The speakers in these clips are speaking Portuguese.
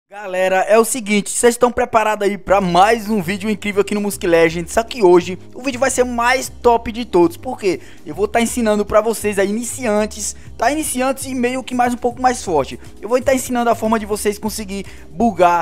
Galera, é o seguinte, vocês estão preparados aí para mais um vídeo incrível aqui no Music Legends? Só que hoje o vídeo vai ser o mais top de todos, porque eu vou estar ensinando para vocês aí iniciantes, tá? Iniciantes e meio que mais um pouco mais forte. Eu vou estar ensinando a forma de vocês conseguir bugar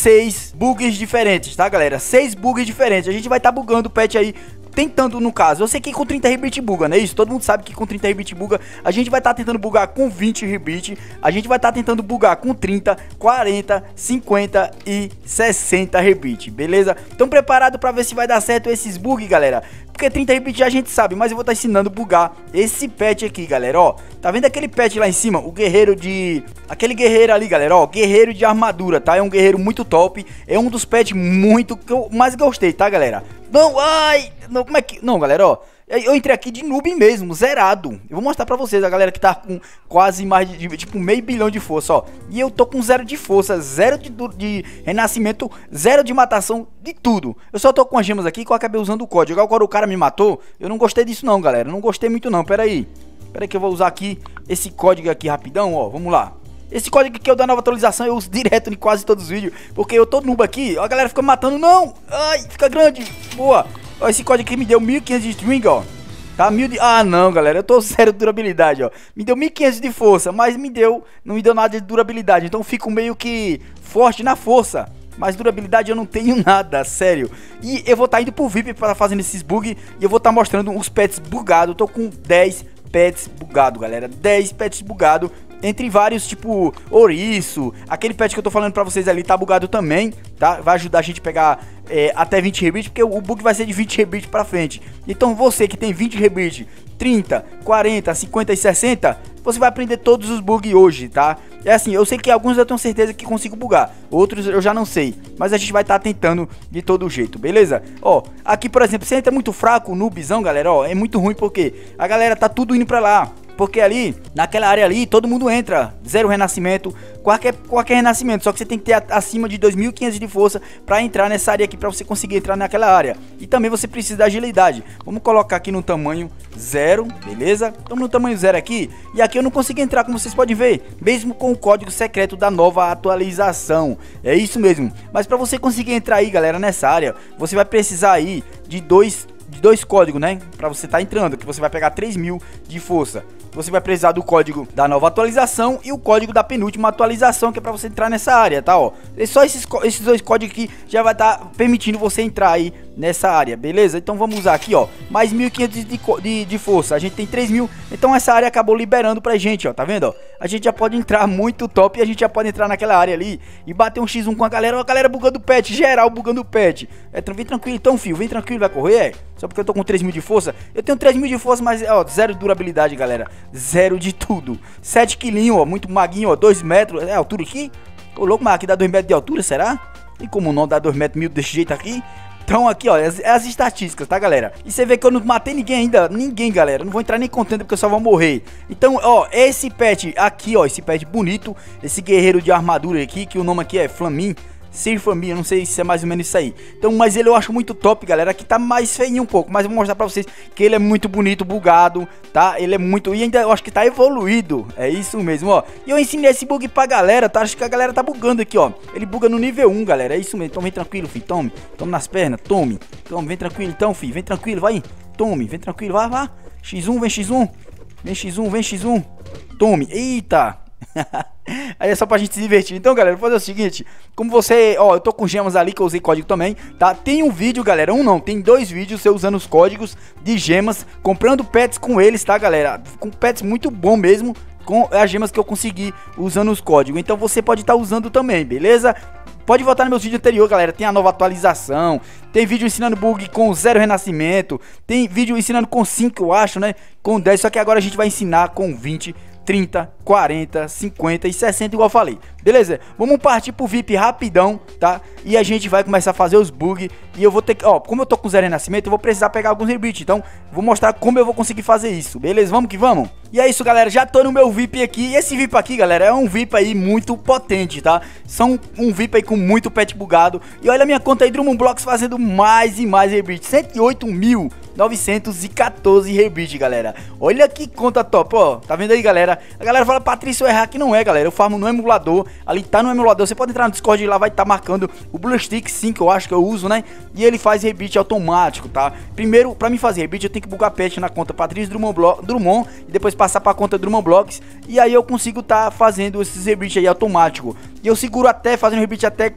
6 bugs diferentes, tá galera? 6 bugs diferentes, a gente vai estar bugando o patch aí. Tentando, no caso, eu sei que com 30 rebit buga, não é isso? Todo mundo sabe que com 30 rebit buga. A gente vai estar tentando bugar com 20 rebit. A gente vai estar tentando bugar com 30, 40, 50 e 60 rebit, beleza? Estão preparados para ver se vai dar certo esses bugs, galera? Porque 30 rebit a gente sabe, mas eu vou estar ensinando a bugar esse patch aqui, galera, ó. Tá vendo aquele patch lá em cima? O guerreiro de... Aquele guerreiro ali, galera, ó. Guerreiro de armadura, tá? É um guerreiro muito top. É um dos patches muito que eu mais gostei, tá, galera? Não, ai... Não, como é que... Não, galera, ó. Eu entrei aqui de noob mesmo, zerado. Eu vou mostrar pra vocês, a galera que tá com quase mais de tipo, meio bilhão de força, ó. E eu tô com 0 de força, 0 de renascimento, 0 de matação, de tudo. Eu só tô com as gemas aqui que eu acabei usando o código. Agora o cara me matou, eu não gostei disso não, galera. Não gostei muito não, pera aí. Pera aí que eu vou usar aqui esse código aqui rapidão, ó. Vamos lá. Esse código aqui é o da nova atualização, eu uso direto em quase todos os vídeos. Porque eu tô noob aqui, ó, a galera fica me matando, não. Ai, fica grande, boa. Ó, esse código aqui me deu 1500 de string, ó. Tá, Ah, não, galera, eu tô zero de durabilidade, ó. Me deu 1500 de força, mas não me deu nada de durabilidade. Então eu fico meio que forte na força, mas durabilidade eu não tenho nada, sério. E eu vou estar indo pro VIP para fazendo esses bugs. E eu vou estar mostrando os pets bugados. Eu tô com 10 pets bugados, galera. 10 pets bugados. Entre vários, tipo, ouriço. Aquele pet que eu tô falando pra vocês ali tá bugado também, tá? Vai ajudar a gente a pegar até 20 rebit, porque o bug vai ser de 20 rebit pra frente. Então você que tem 20 rebit, 30, 40, 50 e 60, você vai aprender todos os bugs hoje, tá? É assim, eu sei que alguns eu tenho certeza que consigo bugar, outros eu já não sei, mas a gente vai estar tentando de todo jeito, beleza? Ó, aqui por exemplo, se entra muito fraco, noobzão, galera, ó, é muito ruim porque a galera tá tudo indo pra lá. Porque ali, naquela área ali, todo mundo entra, 0 renascimento, qualquer renascimento. Só que você tem que ter acima de 2500 de força pra entrar nessa área aqui, pra você conseguir entrar naquela área. E também você precisa da agilidade. Vamos colocar aqui no tamanho 0, beleza? Estamos no tamanho 0 aqui. E aqui eu não consigo entrar, como vocês podem ver, mesmo com o código secreto da nova atualização. É isso mesmo. Mas pra você conseguir entrar aí, galera, nessa área, você vai precisar aí de dois códigos, né? Pra você estar entrando, que você vai pegar 3000 de força. Você vai precisar do código da nova atualização e o código da penúltima atualização, que é pra você entrar nessa área, tá, ó. É só esses dois códigos aqui já vai estar permitindo você entrar aí nessa área, beleza? Então vamos usar aqui, ó, mais 1500 de força. A gente tem 3000, então essa área acabou liberando pra gente, ó, tá vendo, ó? A gente já pode entrar muito top e a gente já pode entrar naquela área ali e bater um x1 com a galera. Ó, a galera bugando o pet, geral bugando o pet. Vem tranquilo então, filho, vem tranquilo, vai correr, só porque eu tô com 3000 de força. Eu tenho 3000 de força, mas, ó, 0 de durabilidade, galera. 0 de tudo. 7 quilinhos, ó, muito maguinho, ó, 2 metros. É a altura aqui? Ô, louco, mas aqui dá 2 metros de altura, será? E como não dá 2 metros mil desse jeito aqui? Então aqui, ó, as estatísticas, tá, galera? E você vê que eu não matei ninguém ainda, ninguém, galera. Não vou entrar nem contando porque eu só vou morrer. Então, ó, esse pet aqui, ó, esse pet bonito, esse guerreiro de armadura aqui, que o nome aqui é Flamin. Sir Flamin, eu não sei se é mais ou menos isso aí. Então, mas ele eu acho muito top, galera. Aqui tá mais feinho um pouco, mas eu vou mostrar pra vocês que ele é muito bonito, bugado, tá? Ele é muito... E ainda eu acho que tá evoluído. É isso mesmo, ó. E eu ensinei esse bug pra galera, tá? Acho que a galera tá bugando aqui, ó. Ele buga no nível 1, galera. É isso mesmo. Então vem tranquilo, filho. Tome. Tome nas pernas. Tome. Tome. Vem tranquilo então, filho. Vem tranquilo, vai. Tome. Vem tranquilo. Vai, vai. X1, vem X1. Vem X1, vem X1. Tome. Eita. Aí é só pra gente se divertir. Então, galera, vou fazer o seguinte. Como você, ó, eu tô com gemas ali que eu usei código também, tá? Tem um vídeo, galera, tem 2 vídeos eu usando os códigos de gemas, comprando pets com eles, tá, galera? Com pets muito bom mesmo, com as gemas que eu consegui usando os códigos. Então você pode estar usando também, beleza? Pode voltar nos meus vídeos anteriores, galera. Tem a nova atualização. Tem vídeo ensinando bug com 0 renascimento. Tem vídeo ensinando com 5, eu acho, né? Com 10, só que agora a gente vai ensinar com 20, 30, 40, 50 e 60, igual eu falei. Beleza? Vamos partir pro VIP rapidão, tá? E a gente vai começar a fazer os bugs. E eu vou ter que, ó, como eu tô com 0 renascimento, eu vou precisar pegar alguns rebits. Então, vou mostrar como eu vou conseguir fazer isso. Beleza? Vamos que vamos? E é isso, galera. Já tô no meu VIP aqui. E esse VIP aqui, galera, é um VIP aí muito potente, tá? São um VIP aí com muito pet bugado. E olha a minha conta aí, Drummond Blocks, fazendo mais e mais rebits. 108.914 rebits, galera. Olha que conta top, ó. Tá vendo aí, galera? A galera fala, Patrício, é hack. Não é, galera. Eu farmo no emulador. ali tá no emulador, você pode entrar no Discord e lá vai estar marcando o BlueStick 5, eu acho que eu uso, né? E ele faz rebite automático, tá? Primeiro, pra mim fazer rebite, eu tenho que bugar patch na conta Patrícia Drummond e depois passar pra conta Drummond Blocks, e aí eu consigo tá fazendo esses rebite aí automático. E eu seguro até, fazendo rebite até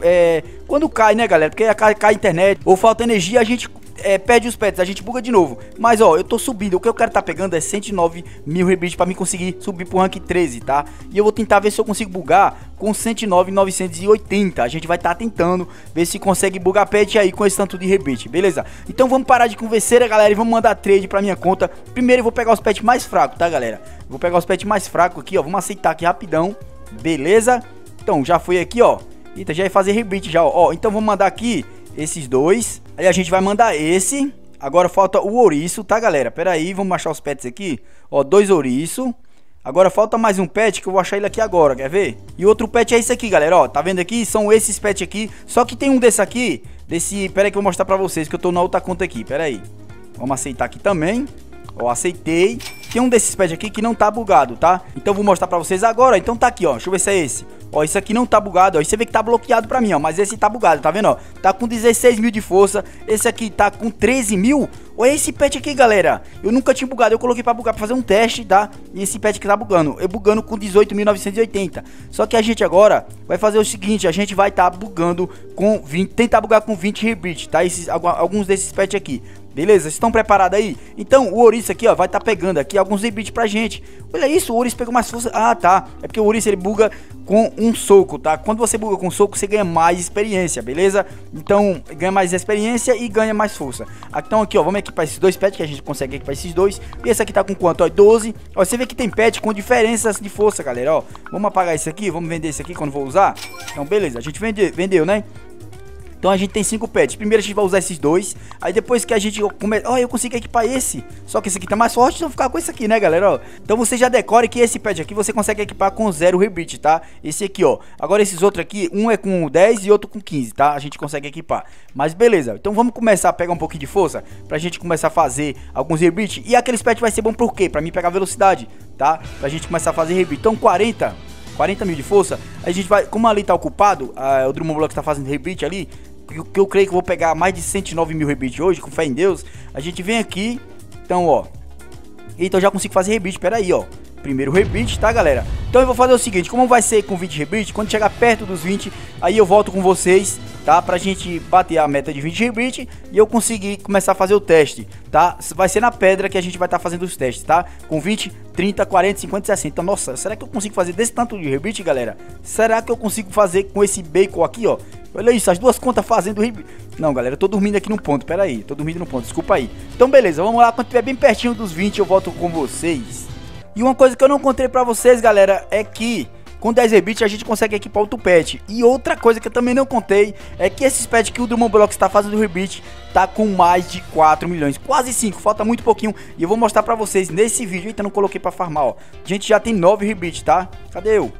quando cai, né, galera? Porque cai a internet ou falta energia, a gente perde os pets, a gente buga de novo. Mas ó, eu tô subindo, o que eu quero tá pegando é 109 mil rebite pra mim conseguir subir pro rank 13, tá? E eu vou tentar ver se eu consigo bugar com 109.980. A gente vai tá tentando ver se consegue bugar pet aí com esse tanto de rebite, beleza? Então vamos parar de converser, galera, e vamos mandar trade pra minha conta. Primeiro eu vou pegar os pets mais fracos, tá, galera? Vou pegar os pets mais fracos aqui, ó, vamos aceitar aqui rapidão, beleza? Então já foi aqui, ó. Eita, já ia fazer rebite já, ó. Então vamos mandar aqui esses dois. Aí a gente vai mandar esse. Agora falta o ouriço, tá, galera? Pera aí, vamos achar os pets aqui. Ó, 2 ouriço. Agora falta mais um pet que eu vou achar ele aqui agora, quer ver? E outro pet é esse aqui, galera, ó. Tá vendo aqui? São esses pets aqui. Só que tem um desse aqui. Pera aí que eu vou mostrar pra vocês que eu tô na outra conta aqui. Pera aí. Vamos aceitar aqui também. Ó, aceitei. Tem um desses pets aqui que não tá bugado, tá? Então eu vou mostrar pra vocês agora. Então tá aqui, ó. Deixa eu ver se é esse. Ó, isso aqui não tá bugado, ó. E você vê que tá bloqueado pra mim, ó. Mas esse tá bugado, tá vendo, ó? Tá com 16 mil de força. Esse aqui tá com 13 mil. Olha esse pet aqui, galera. Eu nunca tinha bugado. Eu coloquei pra bugar, pra fazer um teste, tá? E esse pet que tá bugando. Eu bugando com 18.980. Só que a gente agora vai fazer o seguinte. A gente vai tá bugando com 20. Tentar bugar com 20 rebite, tá? Alguns desses pets aqui. Beleza? Estão preparados aí? Então o ouriço aqui, ó, vai tá pegando aqui alguns rebite pra gente. Olha isso, o ouriço pegou mais força. Ah, tá. É porque o ouriço ele buga com um soco, tá? Quando você buga com um soco, você ganha mais experiência, beleza? Então, ganha mais experiência e ganha mais força. Então aqui, ó, vamos equipar esses dois pets, que a gente consegue equipar esses dois. E esse aqui tá com quanto? Ó, 12. Ó, você vê que tem pet com diferenças de força, galera, ó. Vamos apagar esse aqui, vamos vender esse aqui quando for usar. Então, beleza, a gente vendeu, né? Então a gente tem 5 pets. Primeiro a gente vai usar esses dois. Aí depois que a gente começa... Ó, eu consigo equipar esse. Só que esse aqui tá mais forte, então vou ficar com esse aqui, né, galera? Ó. Então você já decore que esse pet aqui você consegue equipar com 0 rebite, tá? Esse aqui, ó. Agora esses outros aqui, um é com 10 e outro com 15, tá? A gente consegue equipar. Mas beleza. Então vamos começar a pegar um pouquinho de força pra gente começar a fazer alguns rebite. E aqueles pets vai ser bom por quê? Pra mim pegar velocidade, tá? Pra gente começar a fazer rebite. Então 40 mil de força. A gente vai... Como ali tá ocupado, o Drummond Blocks tá fazendo rebite ali... Que eu creio que eu vou pegar mais de 109 mil rebite hoje, com fé em Deus. A gente vem aqui. Então, ó. Então eu já consigo fazer rebite. Pera aí, ó. Primeiro rebite, tá, galera? Então eu vou fazer o seguinte. Como vai ser com 20 rebite, quando chegar perto dos 20, aí eu volto com vocês, tá? Pra gente bater a meta de 20 rebite e eu conseguir começar a fazer o teste, tá? Vai ser na pedra que a gente vai estar fazendo os testes, tá? Com 20, 30, 40, 50, 60. Então, nossa, será que eu consigo fazer desse tanto de rebite, galera? Será que eu consigo fazer com esse bacon aqui, ó? Olha isso, as duas contas fazendo rebite. Não, galera, eu tô dormindo aqui no ponto, pera aí. Tô dormindo no ponto, desculpa aí. Então, beleza, vamos lá. Quando tiver bem pertinho dos 20, eu volto com vocês. E uma coisa que eu não contei pra vocês, galera, é que com 10 rebite a gente consegue equipar outro pet. E outra coisa que eu também não contei é que esses pets que o Drummond Blocks está fazendo rebite tá com mais de 4 milhões, quase 5, falta muito pouquinho. E eu vou mostrar pra vocês nesse vídeo. Eita, não coloquei pra farmar, ó. A gente já tem 9 rebite, tá? Cadê eu?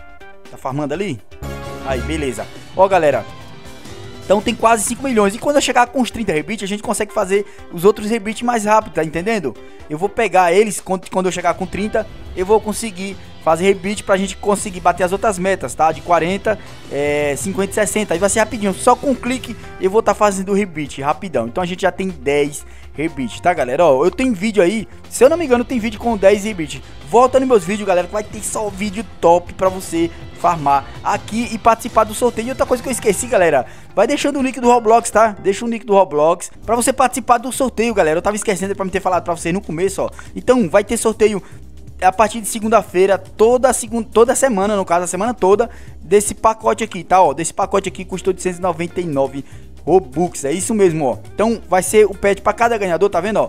Tá farmando ali? Aí, beleza. Ó, galera, então tem quase 5 milhões. E quando eu chegar com os 30 rebite, a gente consegue fazer os outros rebite mais rápido, tá entendendo? Eu vou pegar eles, quando eu chegar com 30, eu vou conseguir fazer rebite pra gente conseguir bater as outras metas, tá? De 40, 50 e 60. Aí vai ser rapidinho, só com um clique eu vou estar fazendo o rebite rapidão. Então a gente já tem 10 rebite, tá, galera? Ó, eu tenho vídeo aí, se eu não me engano, tem vídeo com 10 rebite. Volta nos meus vídeos, galera, que vai ter só vídeo top pra você farmar aqui e participar do sorteio. E outra coisa que eu esqueci, galera, vai deixando o link do Roblox, tá? Deixa o link do Roblox pra você participar do sorteio, galera. Eu tava esquecendo pra me ter falado pra vocês no começo, ó. Então vai ter sorteio a partir de segunda-feira, toda semana, no caso, a semana toda, desse pacote aqui, tá? Ó, desse pacote aqui custa 899 Robux, é isso mesmo, ó. Então vai ser o pet pra cada ganhador, tá vendo, ó?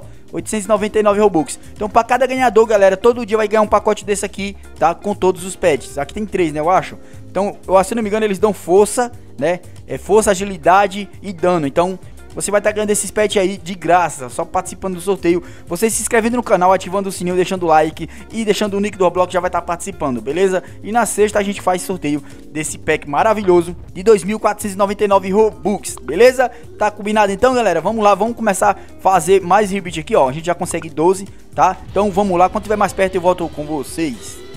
899 Robux. Então pra cada ganhador, galera, todo dia vai ganhar um pacote desse aqui, tá? Com todos os pets. Aqui tem 3, né, eu acho. Então, se não me engano, eles dão força, né? Força, agilidade e dano. Então você vai estar ganhando esses pets aí de graça, só participando do sorteio. Você se inscrevendo no canal, ativando o sininho, deixando o like e deixando o nick do Roblox, já vai estar participando, beleza? E na sexta a gente faz sorteio desse pack maravilhoso de 2.499 Robux, beleza? Tá combinado então, galera? Vamos lá, vamos começar a fazer mais rebite aqui, ó. A gente já consegue 12, tá? Então vamos lá, quando tiver mais perto eu volto com vocês.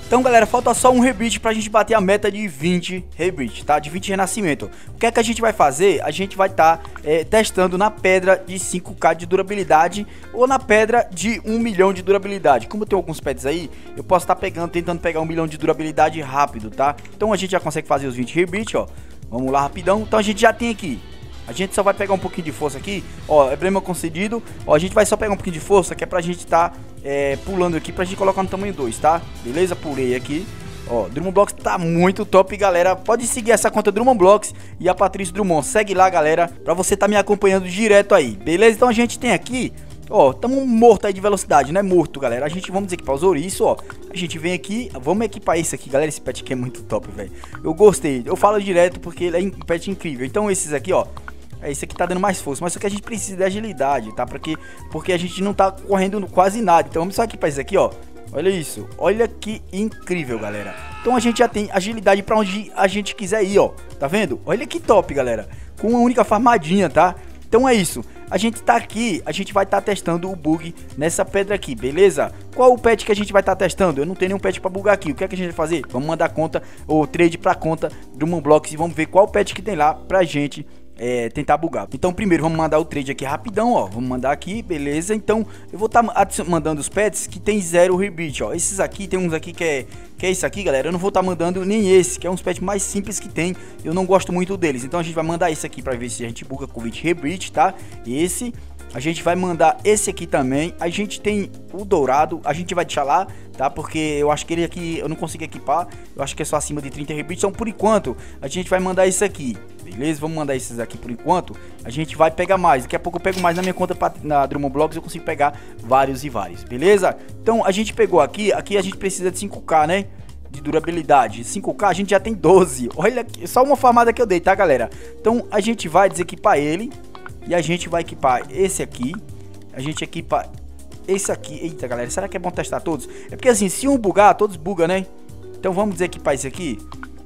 Então, galera, falta só um rebite pra gente bater a meta de 20 rebite, tá? De 20 renascimento. O que é que a gente vai fazer? A gente vai estar testando na pedra de 5k de durabilidade ou na pedra de 1 milhão de durabilidade. Como tem alguns pets aí, eu posso estar tentando pegar 1 milhão de durabilidade rápido, tá? Então a gente já consegue fazer os 20 rebite, ó. Vamos lá rapidão. Então a gente já tem aqui. A gente só vai pegar um pouquinho de força aqui, ó, emblema concedido. Ó, a gente vai só pegar um pouquinho de força, que é pra gente tá pulando aqui, pra gente colocar no tamanho 2, tá? Beleza? Pulei aqui. Ó, Drummond Blocks tá muito top, galera. Pode seguir essa conta Drummond Blocks e a Patrícia Drummond. Segue lá, galera, pra você tá me acompanhando direto aí, beleza? Então a gente tem aqui, ó, tamo morto aí de velocidade, não é morto, galera. A gente, vamos equipar os ouriços, ó. A gente vem aqui, vamos equipar esse aqui, galera. Esse pet aqui é muito top, velho. Eu gostei, eu falo direto porque ele é um pet incrível. Então esses aqui, ó, esse aqui tá dando mais força, mas só que a gente precisa de agilidade, tá? Porque a gente não tá correndo quase nada. Então vamos só equipar esse aqui, ó. Olha isso, olha que incrível, galera. Então a gente já tem agilidade pra onde a gente quiser ir, ó. Tá vendo? Olha que top, galera. Com uma única farmadinha, tá? Então é isso. A gente tá aqui, a gente vai estar testando o bug nessa pedra aqui, beleza? Qual o pet que a gente vai estar testando? Eu não tenho nenhum pet pra bugar aqui. O que é que a gente vai fazer? Vamos mandar conta, ou trade pra conta do Drummond Blocks e vamos ver qual pet que tem lá pra gente tentar bugar. Então primeiro vamos mandar o trade aqui rapidão, ó. Vamos mandar aqui, beleza. Então eu vou estar mandando os pets que tem 0 rebite, ó. Esses aqui, tem uns aqui que é esse aqui, galera. Eu não vou estar mandando nem esse, que é uns pets mais simples que tem. Eu não gosto muito deles. Então a gente vai mandar esse aqui pra ver se a gente buga com 20 rebite, tá? Esse. A gente vai mandar esse aqui também. A gente tem o dourado. A gente vai deixar lá, tá? Porque eu acho que ele aqui eu não consigo equipar. Eu acho que é só acima de 30 rebite. Então por enquanto a gente vai mandar isso aqui. Beleza? Vamos mandar esses aqui por enquanto. A gente vai pegar mais. Daqui a pouco eu pego mais na minha conta na Drummond Blocks. Eu consigo pegar vários e vários. Beleza? Então a gente pegou aqui. Aqui a gente precisa de 5k, né? De durabilidade. 5k a gente já tem 12. Olha aqui. Só uma farmada que eu dei, tá, galera? Então a gente vai desequipar ele. E a gente vai equipar esse aqui. A gente equipa esse aqui. Eita, galera, será que é bom testar todos? É porque assim, se um bugar, todos bugam, né? Então vamos desequipar esse aqui.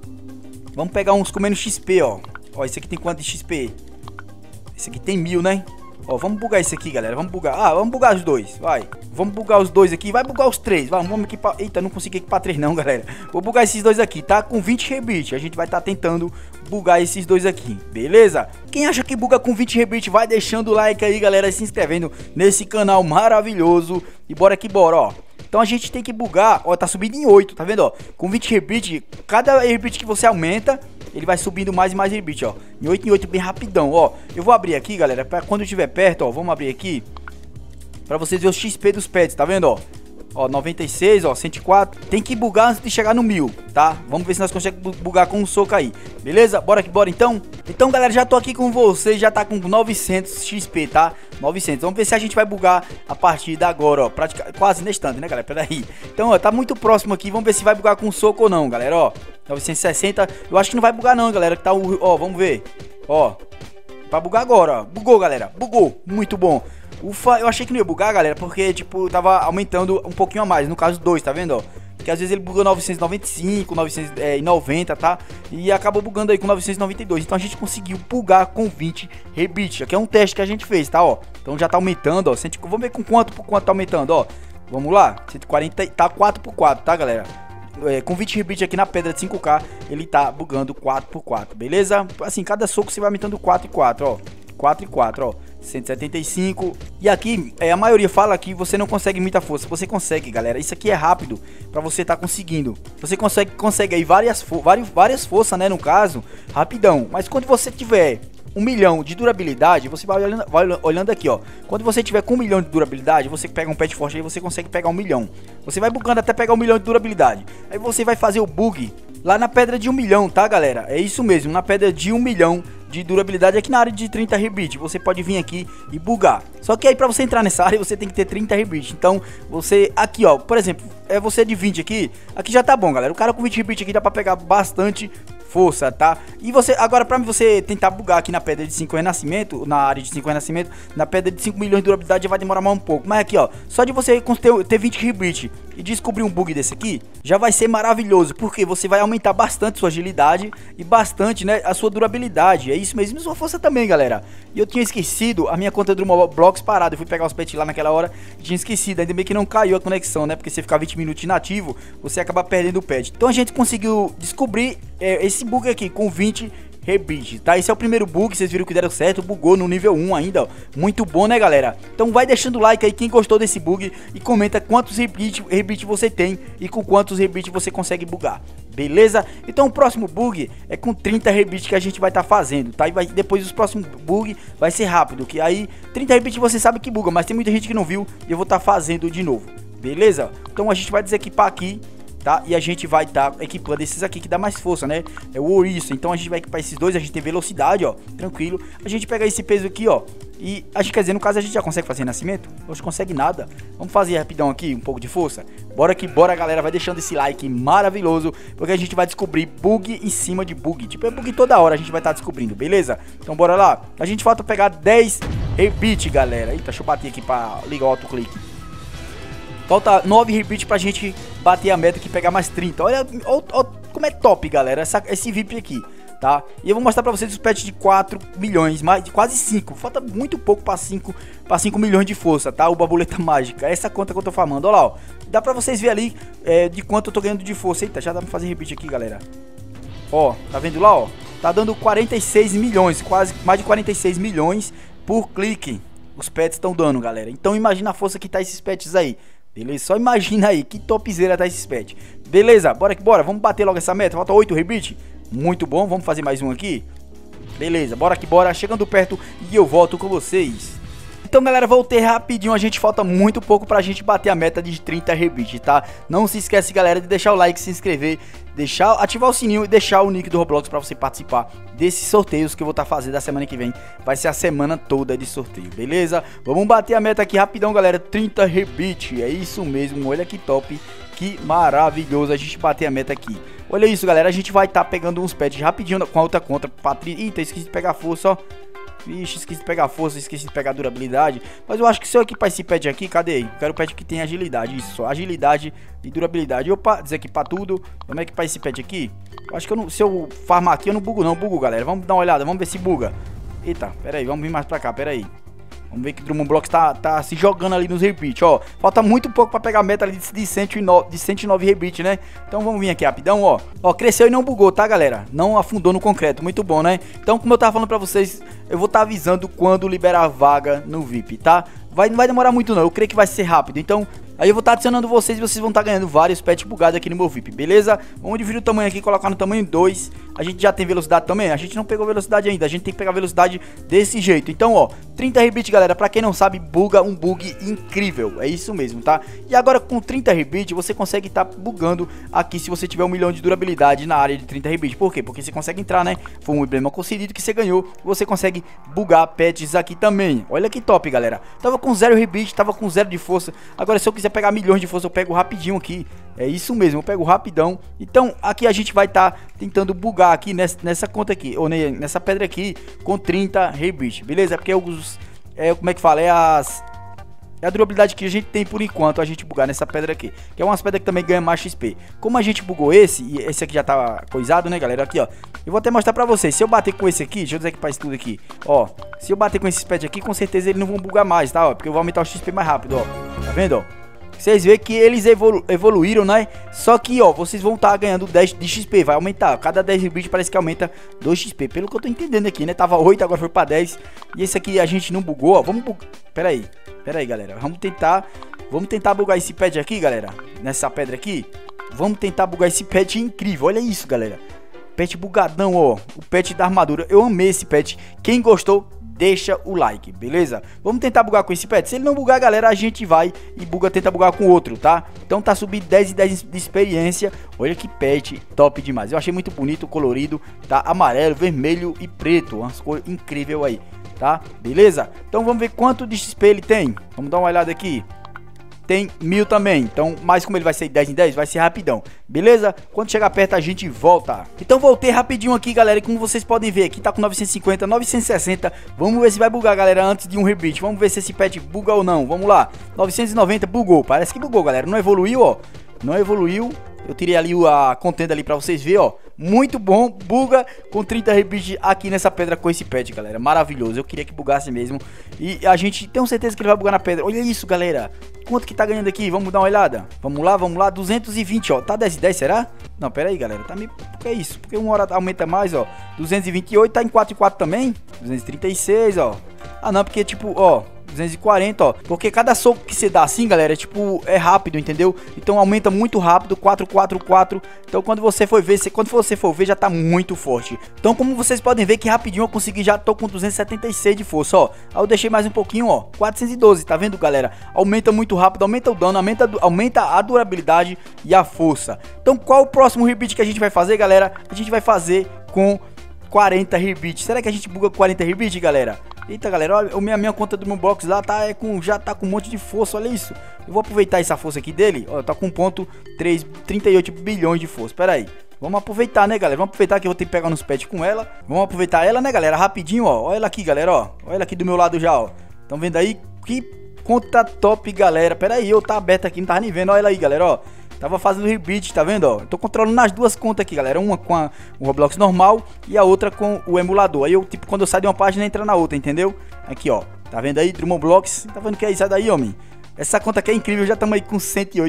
Vamos pegar uns com menos XP, ó. Ó, esse aqui tem quanto de XP? Esse aqui tem 1000, né? Ó, vamos bugar esse aqui, galera. Vamos bugar. Ah, vamos bugar os dois, vai. Vamos bugar os dois aqui. Vai bugar os três. Vamos equipar. Eita, não consegui equipar 3 não, galera. Vou bugar esses dois aqui, tá? Com 20 rebite. A gente vai estar tentando bugar esses dois aqui, beleza? Quem acha que buga com 20 rebite, vai deixando o like aí, galera. Se inscrevendo nesse canal maravilhoso. E bora que bora, ó. Então a gente tem que bugar. Ó, tá subindo em 8, tá vendo, ó? Com 20 rebite, cada rebite que você aumenta, ele vai subindo mais e mais rebite, ó. Em 8 bem rapidão, ó. Eu vou abrir aqui, galera, pra quando eu estiver perto, ó. Vamos abrir aqui pra vocês verem o XP dos pets, tá vendo, ó? Ó, 96, ó, 104. Tem que bugar antes de chegar no 1000, tá? Vamos ver se nós conseguimos bugar com um soco aí. Beleza? Bora que bora, então? Então, galera, já tô aqui com vocês. Já tá com 900 XP, tá? 900. Vamos ver se a gente vai bugar a partir de agora, ó. Quase nesse instante, né, galera? Peraí. Então, ó, tá muito próximo aqui. Vamos ver se vai bugar com soco ou não, galera, ó. 960. Eu acho que não vai bugar não, galera. Que tá o... Ó, vamos ver. Ó. Vai bugar agora, ó. Bugou, galera. Bugou. Muito bom. Ufa, eu achei que não ia bugar, galera, porque, tipo, tava aumentando um pouquinho a mais, no caso 2, tá vendo, ó? Porque às vezes ele buga 995, 990, tá? E acabou bugando aí com 992, então a gente conseguiu bugar com 20 rebite. Aqui é um teste que a gente fez, tá, ó? Então já tá aumentando, ó, vamos ver com quanto por quanto tá aumentando, ó. Vamos lá, 140, tá 4x4, tá, galera? Com 20 rebite aqui na pedra de 5k, ele tá bugando 4x4, beleza? Assim, cada soco você vai aumentando 4 e 4, ó. 4 e 4, ó. 175. E aqui, a maioria fala que você não consegue muita força. Você consegue, galera. Isso aqui é rápido pra você tá conseguindo. Você consegue aí várias forças, né, no caso, rapidão. Mas quando você tiver 1 milhão de durabilidade, você vai olhando aqui, ó. Quando você tiver com 1 milhão de durabilidade, você pega um pet forte aí, você consegue pegar 1 milhão. Você vai bugando até pegar 1 milhão de durabilidade. Aí você vai fazer o bug lá na pedra de 1 milhão, tá, galera? É isso mesmo, na pedra de 1 milhão de durabilidade aqui na área de 30 rebite. Você pode vir aqui e bugar. Só que aí pra você entrar nessa área, você tem que ter 30 rebite. Então, você aqui, ó, por exemplo, você de 20 aqui já tá bom, galera. O cara com 20 rebite aqui dá pra pegar bastante força, tá? E você, agora pra você tentar bugar aqui na pedra de 5 renascimento, na área de 5 renascimento, na pedra de 5 milhões de durabilidade já vai demorar mais um pouco. Mas aqui, ó, só de você ter 20 rebite e descobrir um bug desse aqui, já vai ser maravilhoso, porque você vai aumentar bastante sua agilidade e bastante, né, a sua durabilidade. É isso mesmo, e sua força também, galera. E eu tinha esquecido a minha conta do Roblox parada, eu fui pegar os pets lá naquela hora e tinha esquecido, ainda bem que não caiu a conexão, né, porque você ficar 20 minutos inativo, você acaba perdendo o pet. Então a gente conseguiu descobrir esse bug aqui com 20 rebite, tá? Esse é o primeiro bug, vocês viram que deram certo, bugou no nível 1 ainda, ó. Muito bom, né, galera? Então vai deixando o like aí quem gostou desse bug e comenta quantos rebite você tem e com quantos rebite você consegue bugar. Beleza? Então o próximo bug é com 30 rebite que a gente vai estar fazendo, tá? E depois os próximos bug vai ser rápido, que aí 30 rebite você sabe que buga, mas tem muita gente que não viu e eu vou estar fazendo de novo. Beleza? Então a gente vai desequipar aqui, tá? E a gente vai estar equipando esses aqui que dá mais força, né? É o ouriço. Então a gente vai equipar esses dois, a gente tem velocidade, ó, tranquilo. A gente pega esse peso aqui, ó, e acho que, quer dizer, no caso a gente já consegue fazer renascimento? Não consegue nada. Vamos fazer rapidão aqui, um pouco de força. Bora que bora, galera, vai deixando esse like maravilhoso, porque a gente vai descobrir bug em cima de bug. Tipo, é bug toda hora a gente vai estar descobrindo, beleza? Então bora lá. A gente falta pegar 10 rebite, galera. Eita, deixa eu bater aqui pra ligar o autoclique. Falta 9 rebite pra gente bater a meta aqui, pegar mais 30. Olha como é top, galera, esse VIP aqui, tá? E eu vou mostrar pra vocês os pets de 4 milhões, mais de quase 5. Falta muito pouco pra 5 milhões de força, tá? O Babuleta Mágica, essa conta que eu tô falando. Olha lá, ó. Dá pra vocês verem ali de quanto eu tô ganhando de força. Eita, já dá pra fazer rebite aqui, galera. Ó, tá vendo lá, ó? Tá dando 46 milhões, quase mais de 46 milhões por clique. Os pets estão dando, galera. Então imagina a força que tá esses pets aí. Beleza? Só imagina aí que topzera tá esse pet. Beleza? Bora que bora. Vamos bater logo essa meta. Falta 8 rebite. Muito bom. Vamos fazer mais um aqui. Beleza. Bora que bora. Chegando perto e eu volto com vocês. Então, galera, voltei rapidinho. A gente falta muito pouco pra gente bater a meta de 30 rebite, tá? Não se esquece, galera, de deixar o like, se inscrever, ativar o sininho e deixar o nick do Roblox pra você participar desses sorteios que eu vou estar fazendo da semana que vem. Vai ser a semana toda de sorteio, beleza? Vamos bater a meta aqui rapidão, galera. 30 rebite, é isso mesmo. Olha que top, que maravilhoso a gente bater a meta aqui. Olha isso, galera, a gente vai estar pegando uns pets rapidinho com a outra conta. Eita, esqueci de pegar força, ó. Vixe, esqueci de pegar força, esqueci de pegar durabilidade. Mas eu acho que se eu equipar esse pet aqui, cadê aí? Eu quero o pet que tem agilidade, isso, só agilidade e durabilidade. Opa, desequipar tudo. Vamos equipar esse pet aqui. Eu acho que eu não, se eu farmar aqui eu não bugo não, bugo, galera. Vamos dar uma olhada, vamos ver se buga. Eita, pera aí, vamos vir mais pra cá, pera aí. Vamos ver que o Drummond Blocks tá se jogando ali nos rebite, ó. Falta muito pouco pra pegar a meta ali de 109 rebite, né? Então vamos vir aqui rapidão, ó. Ó, cresceu e não bugou, tá, galera? Não afundou no concreto, muito bom, né? Então, como eu tava falando pra vocês, eu vou estar avisando quando liberar a vaga no VIP, tá? Não vai demorar muito não, eu creio que vai ser rápido. Então, aí eu vou estar adicionando vocês e vocês vão estar ganhando vários pets bugados aqui no meu VIP, beleza? Vamos dividir o tamanho aqui, colocar no tamanho 2. A gente já tem velocidade também? A gente não pegou velocidade ainda, a gente tem que pegar velocidade desse jeito. Então, ó, 30 rebite, galera, pra quem não sabe, buga um bug incrível. É isso mesmo, tá? E agora com 30 rebite, você consegue estar bugando aqui se você tiver 1 milhão de durabilidade na área de 30 rebite. Por quê? Porque você consegue entrar, né? Foi um emblema concedido que você ganhou. Você consegue bugar pets aqui também. Olha que top, galera. Tava com 0 rebite, tava com 0 de força. Agora, se eu quiser pegar milhões de força, eu pego rapidinho aqui. É isso mesmo, eu pego rapidão. Então, aqui a gente vai estar tentando bugar aqui nessa conta aqui, ou nessa pedra aqui, com 30 rebite, beleza? Porque como é que fala? É a durabilidade que a gente tem por enquanto, a gente bugar nessa pedra aqui. Que é umas pedras que também ganha mais XP. Como a gente bugou esse, e esse aqui já tá coisado, né, galera? Aqui, ó. Eu vou até mostrar pra vocês. Se eu bater com esse aqui, deixa eu desequipar isso tudo aqui. Ó, se eu bater com esses pets aqui, com certeza eles não vão bugar mais, tá? Ó, porque eu vou aumentar o XP mais rápido, ó. Tá vendo, ó? Vocês veem que eles evoluíram, né? Só que, ó, vocês vão estar ganhando 10 de XP. Vai aumentar. Cada 10 rebite parece que aumenta 2 XP. Pelo que eu tô entendendo aqui, né? Tava 8, agora foi pra 10. E esse aqui a gente não bugou, ó. Vamos bugar. Pera aí, galera. Vamos tentar bugar esse pet aqui, galera. Nessa pedra aqui. Vamos tentar bugar esse pet incrível. Olha isso, galera. Pet bugadão, ó. O pet da armadura. Eu amei esse pet. Quem gostou, deixa o like, beleza? Vamos tentar bugar com esse pet. Se ele não bugar, galera, a gente vai e tenta bugar com outro, tá? Então tá subindo 10 e 10 de experiência. Olha que pet top demais. Eu achei muito bonito, colorido, tá? Amarelo, vermelho e preto. Umas cores incríveis aí, tá? Beleza? Então vamos ver quanto de XP ele tem. Vamos dar uma olhada aqui. tem 1000 também. Então, mas como ele vai ser 10 em 10, vai ser rapidão, beleza? Quando chegar perto a gente volta. Então voltei rapidinho aqui, galera, e como vocês podem ver aqui, tá com 950, 960. Vamos ver se vai bugar, galera, antes de um rebite. Vamos ver se esse pet buga ou não. Vamos lá, 990, bugou, parece que bugou, galera. Não evoluiu, ó, não evoluiu. Eu tirei ali a contenda ali pra vocês verem, ó. Muito bom, buga com 30 rebite aqui nessa pedra com esse pet, galera. Maravilhoso, eu queria que bugasse mesmo. E a gente tem certeza que ele vai bugar na pedra. Olha isso, galera. Quanto que tá ganhando aqui? Vamos dar uma olhada. Vamos lá, 220, ó. Tá 10 e 10, será? Não, pera aí, galera. Tá meio... Por que é isso? Porque uma hora aumenta mais, ó. 228, tá em 4 e 4 também. 236, ó. Ah, não, porque tipo, ó, 240, ó. Porque cada soco que você dá assim, galera, é tipo, é rápido, entendeu? Então aumenta muito rápido, 4, 4, 4. Então quando você for ver, já tá muito forte. Então como vocês podem ver que rapidinho eu consegui, já tô com 276 de força, ó. Aí eu deixei mais um pouquinho, ó, 412, tá vendo, galera? Aumenta muito rápido, aumenta o dano, aumenta a durabilidade e a força. Então qual o próximo rebite que a gente vai fazer, galera? A gente vai fazer com 40 rebite. Será que a gente buga 40 rebite, galera? Eita, galera, olha, minha conta do meu box lá tá, já tá com um monte de força, olha isso. Eu vou aproveitar essa força aqui dele, ó, tá com 1.38 bilhões de força, pera aí. Vamos aproveitar, né, galera, vamos aproveitar que eu vou ter que pegar nos pets com ela. Vamos aproveitar ela, né, galera, rapidinho, ó. Olha ela aqui, galera, ó. Olha ela aqui do meu lado já, ó. Tão vendo aí? Que conta top, galera. Pera aí, eu tá aberto aqui, não tava nem vendo, olha ela aí, galera, ó. Tava fazendo rebite, tá vendo, ó? Tô controlando as duas contas aqui, galera. Uma com o Roblox normal e a outra com o emulador. Aí eu, tipo, quando eu saio de uma página, entra na outra, entendeu? Aqui, ó. Tá vendo aí? Roblox. Tá vendo que é isso daí, homem? Essa conta aqui é incrível. Já estamos aí com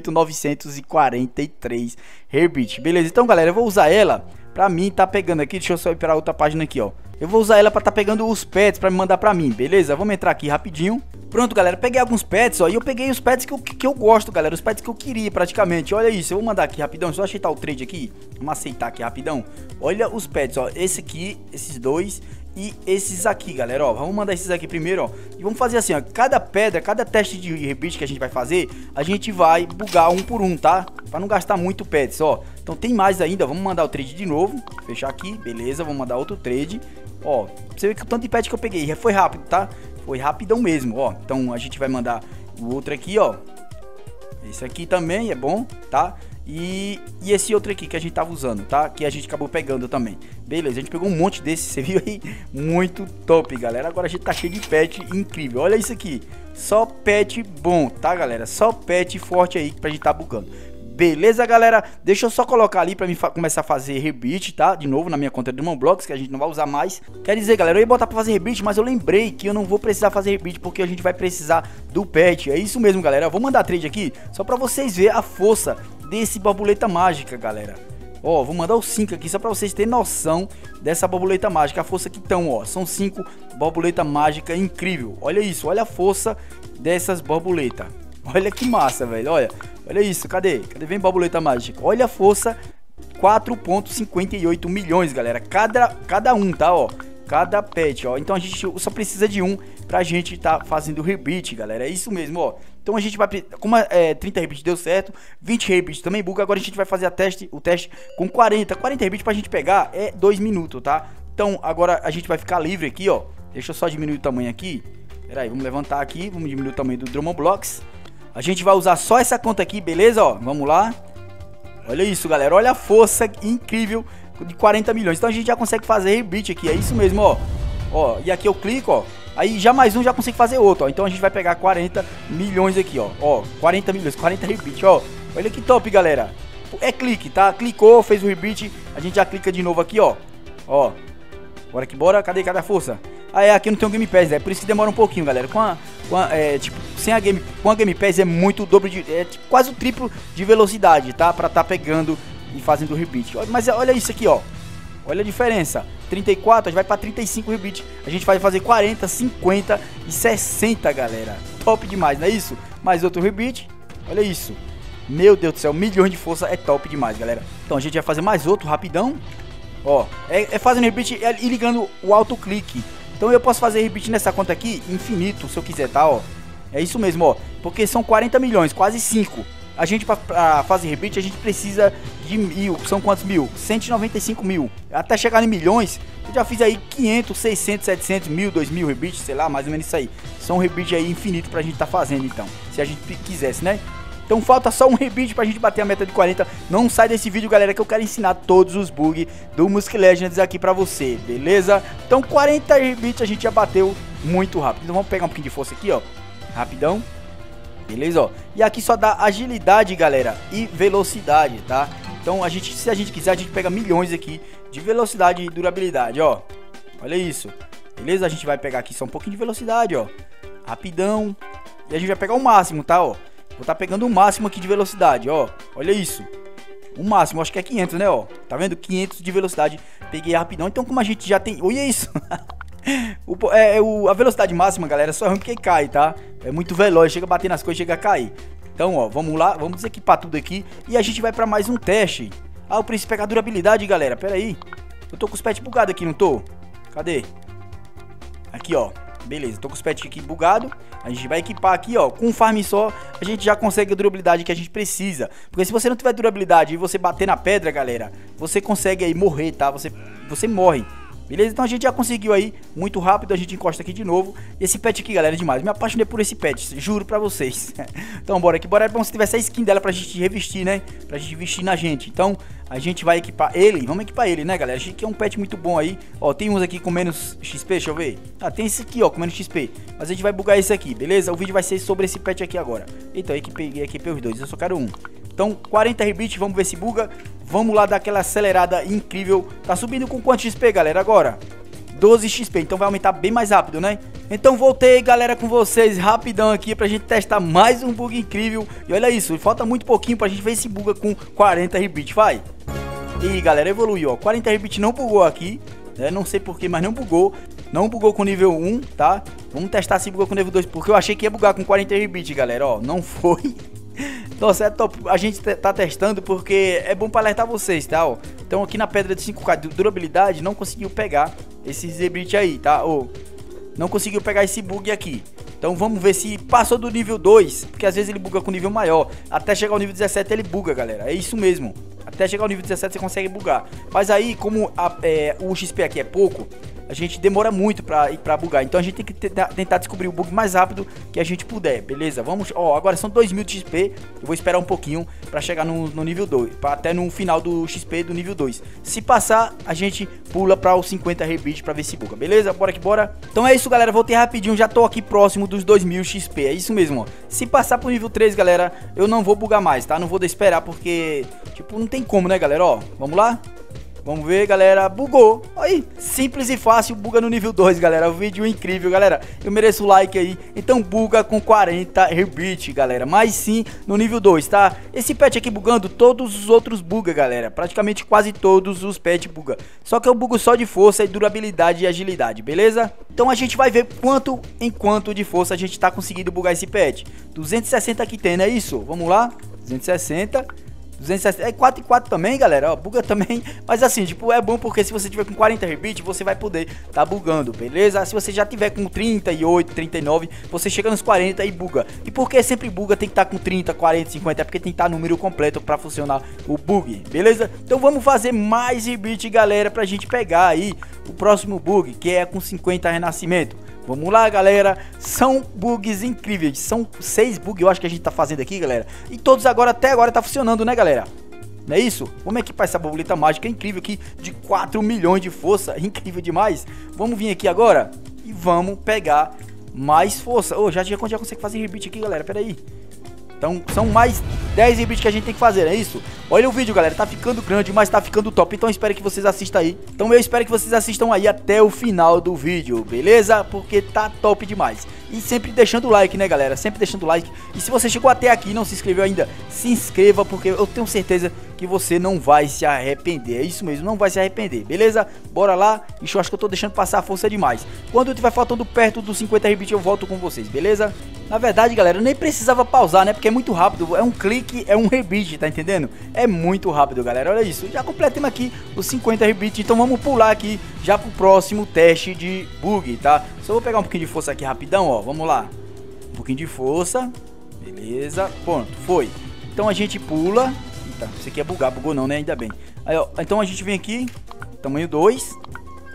108.943 rebite. Beleza, então, galera, eu vou usar ela pra mim tá pegando aqui. Deixa eu só ir pra outra página aqui, ó. Eu vou usar ela pra tá pegando os pets pra me mandar pra mim, beleza? Vamos entrar aqui rapidinho. Pronto, galera, peguei alguns pets, ó. E eu peguei os pets que eu gosto, galera. Os pets que eu queria, praticamente. Olha isso, eu vou mandar aqui rapidão. Só aceitar o trade aqui. Vamos aceitar aqui rapidão. Olha os pets, ó. Esse aqui, esses dois e esses aqui, galera, ó. Vamos mandar esses aqui primeiro, ó. E vamos fazer assim, ó. Cada pedra, cada teste de rebite que a gente vai fazer, a gente vai bugar um por um, tá? Pra não gastar muito pets, ó. Então tem mais ainda. Vamos mandar o trade de novo. Fechar aqui, beleza. Vamos mandar outro trade. Ó, você vê que o tanto de pet que eu peguei já foi rápido, tá? Foi rapidão mesmo, ó. Então a gente vai mandar o outro aqui, ó. Esse aqui também é bom, tá? E esse outro aqui que a gente tava usando, tá? Que a gente acabou pegando também. Beleza, a gente pegou um monte desse, você viu aí? Muito top, galera. Agora a gente tá cheio de pet incrível. Olha isso aqui. Só pet bom, tá, galera? Só pet forte aí pra gente tá bugando. Beleza, galera? Deixa eu só colocar ali pra mim começar a fazer rebite, tá? De novo na minha conta do Roblox, que a gente não vai usar mais. Quer dizer, galera, eu ia botar pra fazer rebite, mas eu lembrei que eu não vou precisar fazer rebite, porque a gente vai precisar do pet. É isso mesmo, galera. Eu vou mandar trade aqui, só pra vocês verem a força desse borboleta mágica, galera. Ó, vou mandar os 5 aqui, só pra vocês terem noção dessa borboleta mágica. A força que estão, ó, são 5 borboleta mágica incrível. Olha isso, olha a força dessas borboletas. Olha que massa, velho, olha isso, cadê? Vem borboleta mágica? Olha a força, 4.58 milhões, galera, cada um, tá, ó, cada pet, ó. Então a gente só precisa de um pra gente tá fazendo rebite, galera, é isso mesmo, ó. Então a gente vai, como 30 rebite deu certo, 20 rebite também buga, agora a gente vai fazer o teste com 40 rebite pra gente pegar, é 2 minutos, tá? Então agora a gente vai ficar livre aqui, ó. Deixa eu só diminuir o tamanho aqui. Pera aí, vamos levantar aqui, vamos diminuir o tamanho do Roblox. A gente vai usar só essa conta aqui, beleza? Ó, vamos lá. Olha isso, galera. Olha a força incrível de 40 milhões. Então a gente já consegue fazer rebite aqui. É isso mesmo, ó. Ó, e aqui eu clico, ó. Aí já mais um já consigo fazer outro, ó. Então a gente vai pegar 40 milhões aqui, ó. Ó, 40 milhões, 40 rebite, ó. Olha que top, galera. É clique, tá? Clicou, fez o rebite. A gente já clica de novo aqui, ó. Ó. Bora que bora. Cadê a força? Ah, aqui não tem um Game Pass, é por isso que demora um pouquinho, galera. Tipo, com a Game Pass é muito o dobro de... É tipo, quase o triplo de velocidade, tá? Pra tá pegando e fazendo o rebite. Mas olha isso aqui, ó. Olha a diferença. 34, a gente vai pra 35 rebite. A gente vai fazer 40, 50 e 60, galera. Top demais, não é isso? Mais outro rebite. Olha isso. Meu Deus do céu, milhões de força é top demais, galera. Então a gente vai fazer mais outro rapidão. Ó, fazendo rebite e ligando o autoclique. Então eu posso fazer rebite nessa conta aqui infinito, se eu quiser, tá, ó. É isso mesmo, ó. Porque são 40 milhões, quase 5. A gente, pra fazer rebite, a gente precisa de 1000. São quantos mil? 195 mil. Até chegar em milhões, eu já fiz aí 500, 600, 700, 1000, 2000 rebites, sei lá, mais ou menos isso aí. são rebuild aí infinito pra gente tá fazendo, então, se a gente quisesse, né? Então falta só um rebuild pra gente bater a meta de 40. Não sai desse vídeo, galera, que eu quero ensinar todos os bugs do Music Legends aqui pra você, beleza? Então 40 rebuilds a gente já bateu muito rápido. Então vamos pegar um pouquinho de força aqui, ó, rapidão. Beleza, ó. E aqui só dá agilidade, galera, e velocidade, tá? Então se a gente quiser, a gente pega milhões aqui de velocidade e durabilidade, ó. Olha isso. Beleza? A gente vai pegar aqui só um pouquinho de velocidade, ó. Rapidão. E a gente vai pegar o máximo, tá, ó. Vou estar pegando o máximo aqui de velocidade, ó. Olha isso. O máximo, acho que é 500, né, ó. Tá vendo? 500 de velocidade. Peguei rapidão. Então, como a gente já tem... Olha isso. A velocidade máxima, galera, só é ruim porque cai, tá? É muito veloz. Chega a bater nas coisas, chega a cair. Então, ó, vamos lá. Vamos desequipar tudo aqui. E a gente vai pra mais um teste. Ah, eu preciso pegar durabilidade, galera. Pera aí. Eu tô com os pets bugados aqui, não tô? Cadê? Aqui, ó. Beleza, tô com os pets aqui bugados. A gente vai equipar aqui, ó. Com um farm só, a gente já consegue a durabilidade que a gente precisa. Porque se você não tiver durabilidade e você bater na pedra, galera, você consegue aí morrer, tá? Você morre. Beleza? Então a gente já conseguiu aí, muito rápido, a gente encosta aqui de novo. E esse pet aqui, galera, é demais. Me apaixonei por esse pet, juro pra vocês. Então bora aqui, bora. É bom se tivesse a skin dela pra gente revestir, né? Pra gente vestir na gente. Então a gente vai equipar ele, vamos equipar ele, né, galera? Achei que é um pet muito bom aí. Ó, tem uns aqui com menos XP, deixa eu ver. Ah, tem esse aqui, ó, com menos XP. Mas a gente vai bugar esse aqui, beleza? O vídeo vai ser sobre esse pet aqui agora. Então, equipei os dois, eu só quero um. Então, 40 rebits, vamos ver se buga. Vamos lá dar aquela acelerada incrível. Tá subindo com quanto XP, galera, agora? 12 XP, então vai aumentar bem mais rápido, né? Então voltei, galera, com vocês rapidão aqui pra gente testar mais um bug incrível. E olha isso, falta muito pouquinho pra gente ver se buga com 40 rebits, vai. E galera, evoluiu, ó, 40 rebits não bugou aqui, né? Não sei porquê, mas não bugou. Não bugou com nível 1, tá? Vamos testar se bugou com nível 2, porque eu achei que ia bugar com 40 rebits, galera, ó, não foi. Nossa, é top. A gente tá testando porque é bom pra alertar vocês, tá? Ó. Então aqui na pedra de 5k de durabilidade não conseguiu pegar esses rebits aí, tá? Ou não conseguiu pegar esse bug aqui. Então vamos ver se passou do nível 2, porque às vezes ele buga com nível maior. Até chegar ao nível 17 ele buga, galera. É isso mesmo. Até chegar ao nível 17 você consegue bugar. Mas aí, como o XP aqui é pouco, a gente demora muito pra bugar. Então a gente tem que tentar descobrir o bug mais rápido que a gente puder, beleza? Vamos, ó, agora são 2000 de XP. Eu vou esperar um pouquinho pra chegar no nível 2, até no final do XP do nível 2. Se passar, a gente pula pra os 50 rebits pra ver se buga, beleza? Bora que bora. Então é isso, galera, voltei rapidinho, já tô aqui próximo dos 2000 XP. É isso mesmo, ó. Se passar pro nível 3, galera, eu não vou bugar mais, tá? Não vou esperar porque, tipo, não tem como, né, galera? Ó, vamos lá? Vamos ver, galera, bugou. Aí, simples e fácil, buga no nível 2, galera. O vídeo incrível, galera. Eu mereço o like aí. Então buga com 40 rebits, galera. Mas sim, no nível 2, tá? Esse pet aqui bugando, todos os outros buga, galera. Praticamente quase todos os pets buga. Só que eu bugo só de força e durabilidade e agilidade, beleza? Então a gente vai ver quanto em quanto de força a gente tá conseguindo bugar esse pet. 260 aqui tem, não é isso? Vamos lá. 260. 260, é 4 e 4 também, galera, ó, buga também. Mas assim, tipo, é bom porque se você tiver com 40 rebits, você vai poder tá bugando, beleza? Se você já tiver com 38, 39, você chega nos 40 e buga. E porque sempre buga, tem que estar com 30, 40, 50, é porque tem que estar número completo pra funcionar o bug, beleza? Então vamos fazer mais rebits, galera, pra gente pegar aí o próximo bug, que é com 50 renascimento. Vamos lá, galera, são bugs incríveis, são 6 bugs eu acho que a gente tá fazendo aqui, galera. E todos agora, até agora tá funcionando, né, galera? Não é isso? Vamos equipar essa borboleta mágica incrível aqui, de 4 milhões de força, incrível demais. Vamos vir aqui agora e vamos pegar mais força. Ô, já consegue fazer rebite aqui, galera, pera aí. Então são mais 10 rebits que a gente tem que fazer, é isso? Olha o vídeo, galera, tá ficando grande, mas tá ficando top. Então eu espero que vocês assistam aí. Então eu espero que vocês assistam aí até o final do vídeo, beleza? Porque tá top demais. E sempre deixando o like, né, galera? Sempre deixando o like. E se você chegou até aqui e não se inscreveu ainda, se inscreva, porque eu tenho certeza que você não vai se arrepender. É isso mesmo, não vai se arrepender, beleza? Bora lá. Ixi, eu acho que eu tô deixando passar a força demais. Quando eu tiver faltando perto dos 50 rebits, eu volto com vocês, beleza? Na verdade, galera, eu nem precisava pausar, né? Porque é muito rápido. É um clique, é um rebite, tá entendendo? É muito rápido, galera. Olha isso. Já completamos aqui os 50 rebits. Então vamos pular aqui já pro próximo teste de bug, tá? Só vou pegar um pouquinho de força aqui rapidão, ó. Vamos lá. Um pouquinho de força. Beleza. Pronto, foi. Então a gente pula. Eita, isso aqui é bugar. Bugou não, né? Ainda bem. Aí, ó. Então a gente vem aqui. Tamanho 2.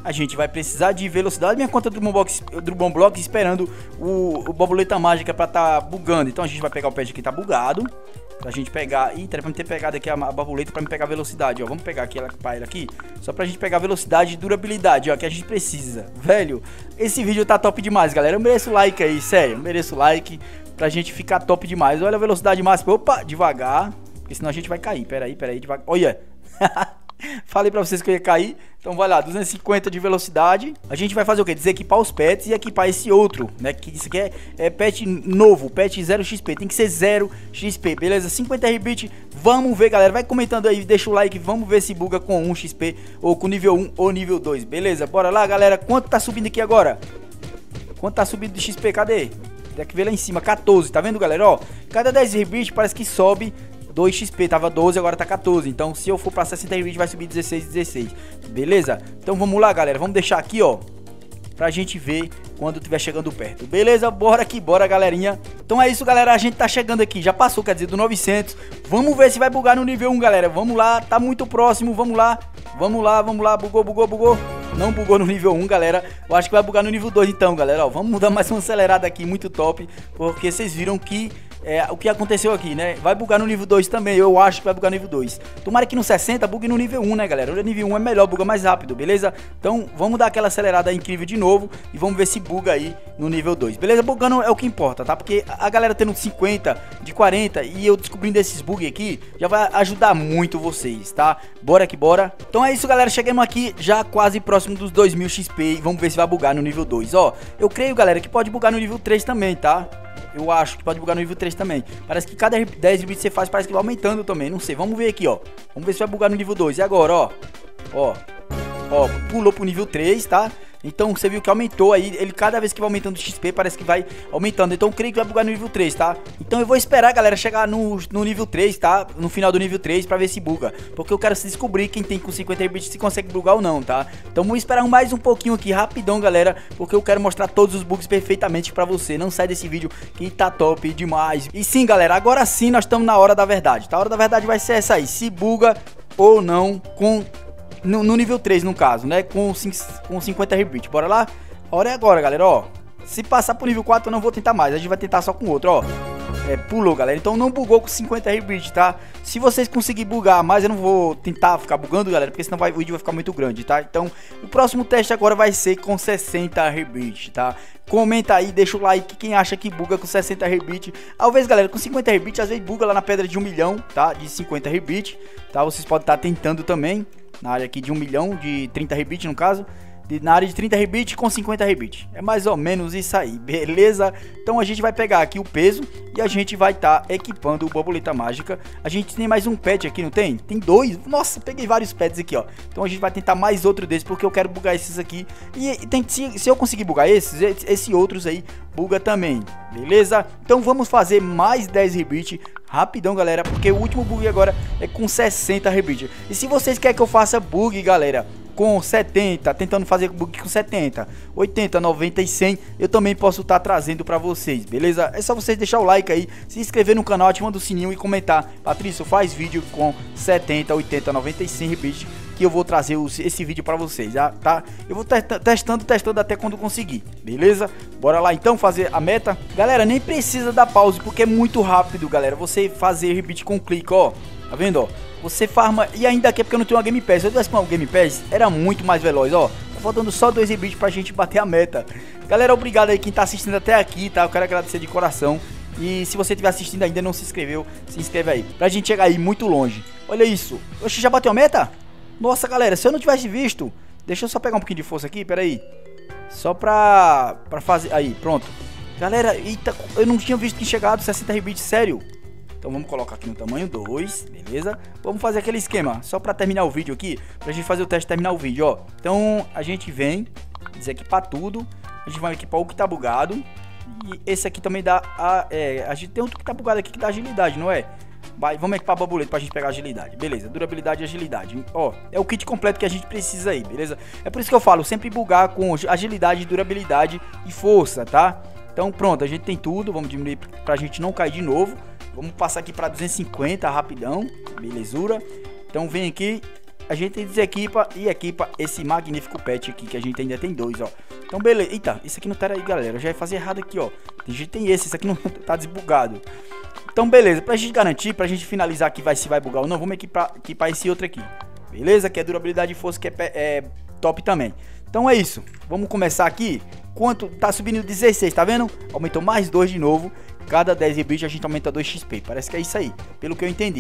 a gente vai precisar de velocidade. Minha conta do Bombox esperando o borboleta mágica pra tá bugando. Então a gente vai pegar o pet que tá bugado, pra gente pegar. Ih, pra me ter pegado aqui a borboleta pra me pegar a velocidade, ó. Vamos pegar aqui ela pra ele aqui, só pra gente pegar velocidade e durabilidade, ó, que a gente precisa. Velho, esse vídeo tá top demais, galera. Eu mereço like aí, sério, eu mereço like pra gente ficar top demais. Olha a velocidade máxima. Opa, devagar, porque senão a gente vai cair. Pera aí, devagar. Olha. Falei pra vocês que eu ia cair. Então vai lá, 250 de velocidade. A gente vai fazer o que? Desequipar os pets e equipar esse outro, né? Que isso aqui é pet novo, pet 0 XP. Tem que ser 0 XP, beleza? 50 rbit. Vamos ver, galera. Vai comentando aí, deixa o like. Vamos ver se buga com 1 XP ou com nível 1 ou nível 2, beleza? Bora lá, galera. Quanto tá subindo aqui agora? Quanto tá subindo de XP? Cadê? Tem que ver lá em cima, 14, tá vendo, galera? Ó, cada 10 rbit parece que sobe 2 XP, tava 12, agora tá 14. Então se eu for pra 60 rbit vai subir 16. Beleza? Então vamos lá, galera, vamos deixar aqui, ó, pra gente ver quando tiver chegando perto. Beleza? Bora aqui, bora, galerinha. Então é isso, galera, a gente tá chegando aqui, já passou, quer dizer, do 900. Vamos ver se vai bugar no nível 1, galera. Vamos lá, tá muito próximo, vamos lá. Bugou. Não bugou no nível 1, galera. Eu acho que vai bugar no nível 2 então, galera. Ó, vamos dar mais uma acelerada aqui, muito top. Porque vocês viram que o que aconteceu aqui, né? Vai bugar no nível 2 também. Eu acho que vai bugar no nível 2. Tomara que no 60 bugue no nível 1, né, galera? O nível 1 é melhor, buga mais rápido, beleza? Então vamos dar aquela acelerada incrível de novo. E vamos ver se buga aí no nível 2, beleza? Bugando é o que importa, tá? Porque a galera tendo 50, de 40 e eu descobrindo esses bugs aqui, já vai ajudar muito vocês, tá? Bora que bora. Então é isso, galera. Chegamos aqui já quase próximo dos 2000 XP. E vamos ver se vai bugar no nível 2. Ó, eu creio, galera, que pode bugar no nível 3 também, tá? Eu acho que pode bugar no nível 3 também. Parece que cada 10 bits você faz, parece que vai aumentando também. Não sei, vamos ver aqui, ó. Vamos ver se vai bugar no nível 2. E agora, ó. Ó, pulou pro nível 3, tá? Então você viu que aumentou aí, ele cada vez que vai aumentando o XP parece que vai aumentando. Então eu creio que vai bugar no nível 3, tá? Então eu vou esperar, galera, chegar no nível 3, tá? No final do nível 3 pra ver se buga. Porque eu quero descobrir quem tem com 50 bits se consegue bugar ou não, tá? Então vamos esperar mais um pouquinho aqui, rapidão, galera. Porque eu quero mostrar todos os bugs perfeitamente pra você. Não sai desse vídeo que tá top demais. E sim, galera, agora sim nós estamos na hora da verdade, tá? A hora da verdade vai ser essa aí, se buga ou não com... No nível 3, no caso, né? Com 50 rbit. Bora lá? A hora é agora, galera, ó. Se passar pro nível 4, eu não vou tentar mais. A gente vai tentar só com outro, ó. Pulou, galera. Então não bugou com 50 rbit, tá? Se vocês conseguirem bugar, mas eu não vou tentar ficar bugando, galera, porque senão o vídeo vai ficar muito grande, tá? Então, o próximo teste agora vai ser com 60 rbit, tá? Comenta aí, deixa o like quem acha que buga com 60 rbit. Talvez, galera, com 50 rbit, às vezes buga lá na pedra de 1 milhão, tá? De 50 rbit, tá? Vocês podem estar tentando também. Na área aqui de 1 milhão, de 30 rbit no caso. Na área de 30 rbit com 50 rbit. É mais ou menos isso aí, beleza? Então a gente vai pegar aqui o peso e a gente vai estar equipando o borboleta mágica. A gente tem mais um pet aqui, não tem? Tem 2. Nossa, peguei vários pets aqui, ó. Então a gente vai tentar mais outro desses, porque eu quero bugar esses aqui. E se eu conseguir bugar esses outros aí, buga também, beleza? Então vamos fazer mais 10 rbit rapidão, galera, porque o último bug agora é com 60 rbit. E se vocês querem que eu faça bug, galera, com 70, tentando fazer bug com 70, 80, 90 e 100, eu também posso estar trazendo pra vocês, beleza? É só vocês deixar o like aí, se inscrever no canal, ativando o sininho e comentar: Patrício, faz vídeo com 70, 80, 90 e 100 rbit, que eu vou trazer esse vídeo pra vocês, tá? Eu vou testando até quando conseguir, beleza? Bora lá então fazer a meta. Galera, nem precisa dar pause, porque é muito rápido, galera, você fazer rebite com clique, ó. Tá vendo, ó? Você farma, e ainda aqui é porque eu não tenho uma Game Pass. Se eu tivesse com uma Game Pass, era muito mais veloz, ó. Tá faltando só 2 rebite pra gente bater a meta. Galera, obrigado aí quem tá assistindo até aqui, tá? Eu quero agradecer de coração. E se você estiver assistindo ainda e não se inscreveu, se inscreve aí, pra gente chegar aí muito longe. Olha isso. Oxe, já bateu a meta? Nossa, galera, se eu não tivesse visto... Deixa eu só pegar um pouquinho de força aqui, pera aí. Só pra fazer... Aí, pronto. Galera, eita, eu não tinha visto que chegado 60 rebite, sério. Então vamos colocar aqui no tamanho 2, beleza? Vamos fazer aquele esquema, só pra terminar o vídeo aqui, pra gente fazer o teste e terminar o vídeo, ó. Então a gente vem, desequipar tudo, a gente vai equipar o que tá bugado. E esse aqui também dá, a gente tem outro que tá bugado aqui que dá agilidade, não é? Vamos equipar a borboleta pra gente pegar agilidade, beleza, durabilidade e agilidade. Ó, é o kit completo que a gente precisa aí, beleza? É por isso que eu falo, sempre bugar com agilidade, durabilidade e força, tá? Então pronto, a gente tem tudo, vamos diminuir pra gente não cair de novo. Vamos passar aqui pra 250 rapidão, belezura. Então vem aqui a gente desequipa e equipa esse magnífico pet aqui, que a gente ainda tem dois, ó. Então beleza, eita, isso aqui não tá aí, galera, eu já ia fazer errado aqui, ó. A gente tem esse aqui não tá desbugado. Então beleza, pra gente garantir, pra gente finalizar aqui se vai bugar ou não, vamos equipar esse outro aqui. Beleza, que é durabilidade e força, que é top também. Então é isso, vamos começar aqui. Quanto tá subindo 16, tá vendo? Aumentou mais 2 de novo. Cada 10 rebites a gente aumenta 2 XP, parece que é isso aí, pelo que eu entendi.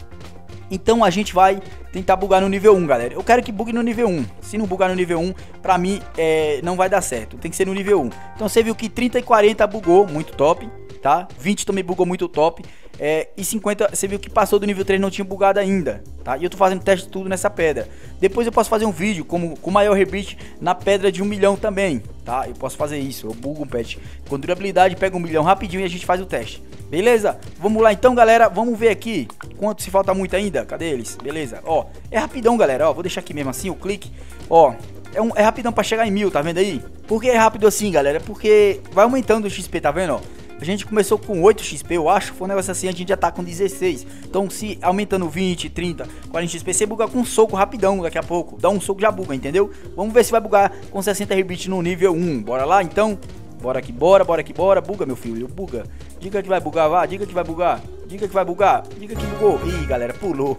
Então a gente vai tentar bugar no nível 1, galera. Eu quero que bugue no nível 1. Se não bugar no nível 1, pra mim não vai dar certo. Tem que ser no nível 1. Então você viu que 30 e 40 bugou, muito top, tá? 20 também bugou muito top. E 50, você viu que passou do nível 3, não tinha bugado ainda, tá? E eu tô fazendo teste tudo nessa pedra. Depois eu posso fazer um vídeo com maior rebite na pedra de 1 milhão também, tá? Eu posso fazer isso, eu bugo um pet com durabilidade, pega 1 milhão rapidinho e a gente faz o teste. Beleza? Vamos lá então, galera, vamos ver aqui quanto se falta muito ainda. Cadê eles? Beleza, ó, é rapidão, galera, ó, vou deixar aqui mesmo assim o clique, ó. É rapidão pra chegar em 1000, tá vendo aí? Por que é rápido assim, galera? Porque vai aumentando o XP, tá vendo, ó? A gente começou com 8 XP, eu acho, foi um negócio assim, a gente já tá com 16. Então se aumentando 20, 30, 40 XP, você buga com um soco rapidão daqui a pouco. Dá um soco, já buga, entendeu? Vamos ver se vai bugar com 60 rebite no nível 1. Bora lá, então? Bora aqui, bora. Buga, meu filho, buga. Diga que vai bugar, vá, diga que vai bugar. Diga que vai bugar, diga que bugou. Ih, galera, pulou.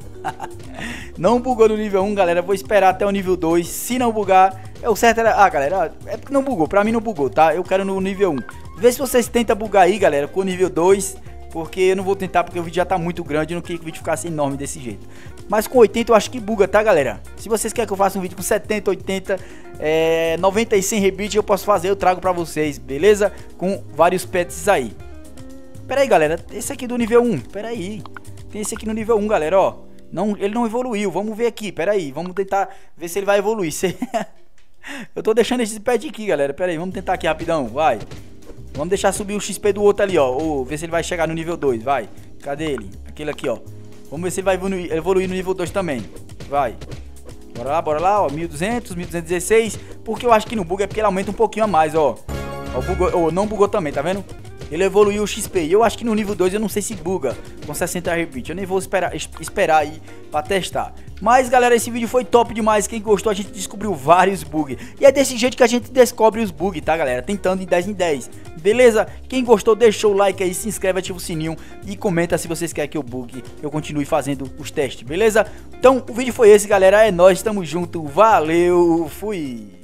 Não bugou no nível 1, galera, vou esperar até o nível 2. Se não bugar, o certo era... Ah, galera, é porque não bugou, pra mim não bugou, tá? Eu quero no nível 1. Vê se vocês tentam bugar aí, galera, com o nível 2. Porque eu não vou tentar, porque o vídeo já tá muito grande. Eu não queria que o vídeo ficasse enorme desse jeito. Mas com 80 eu acho que buga, tá, galera? Se vocês querem que eu faça um vídeo com 70, 80, 90 e 100 rebite, eu posso fazer, eu trago pra vocês, beleza? Com vários pets aí. Pera aí, galera, esse aqui do nível 1, pera aí. Tem esse aqui no nível 1, galera, ó. Não, ele não evoluiu, vamos ver aqui, pera aí. Vamos tentar ver se ele vai evoluir. Eu tô deixando esse pet aqui, galera, pera aí, vamos tentar aqui rapidão, vai. Vamos deixar subir o XP do outro ali, ó. Ou ver se ele vai chegar no nível 2, vai. Cadê ele? Aquele aqui, ó. Vamos ver se ele vai evoluir no nível 2 também. Vai. Bora lá, ó. 1200, 1216. Porque eu acho que no bug é porque ele aumenta um pouquinho a mais, ó. Ó, bugou, não bugou também, tá vendo? Ele evoluiu o XP. E eu acho que no nível 2 eu não sei se buga com 60 repeat. Eu nem vou esperar aí pra testar. Mas, galera, esse vídeo foi top demais. Quem gostou, a gente descobriu vários bugs. E é desse jeito que a gente descobre os bugs, tá, galera? Tentando em 10 em 10. Beleza? Quem gostou, deixa o like aí, se inscreve, ativa o sininho e comenta se vocês querem que eu continue fazendo os testes, beleza? Então, o vídeo foi esse, galera. É nóis, tamo junto. Valeu, fui!